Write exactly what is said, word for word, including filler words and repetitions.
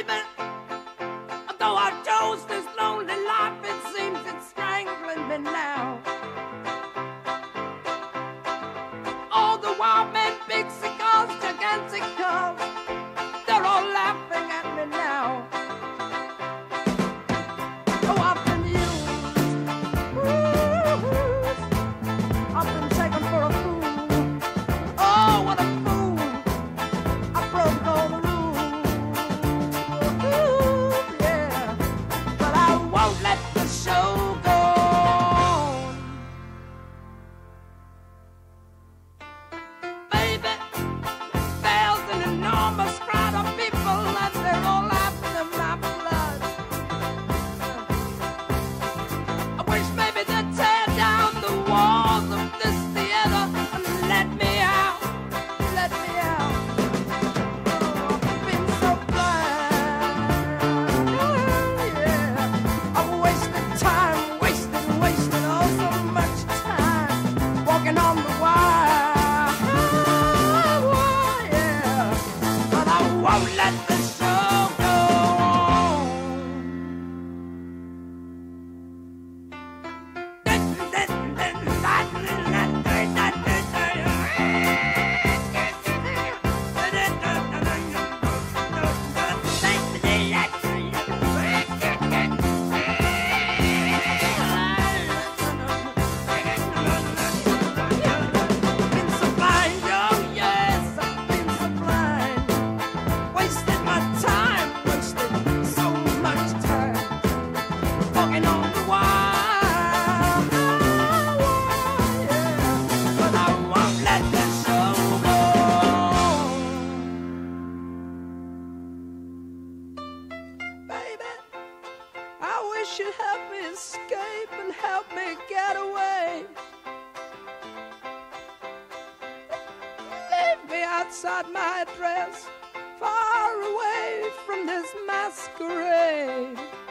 baby. Though I chose this lonely life, it seems it's strangling me now. All the wild men, big cigars, gigantic cars, they're all laughing at me now. Oh, I've been used, ooh, I've been taken for a fool. Oh, what a fool, I broke all the rules. Ooh, yeah, but I won't let the show go on. Baby, there's an enormous crowd of people and they're all after my blood. I wish maybe they'd tear down the walls of this theater and let me out, let me out. Oh, I've been so blind, yeah. I've wasted time, wasted, wasted, oh so much time walking on the wire, yeah. But I won't let the show go on. Been so blind, oh yes, I've been so blind. Wasted my time, wasted so much time walking on the wire, yeah. But I won't let the show go on. Baby, I wish you'd help me escape and help me get away. Leave me outside my address, far away from this masquerade.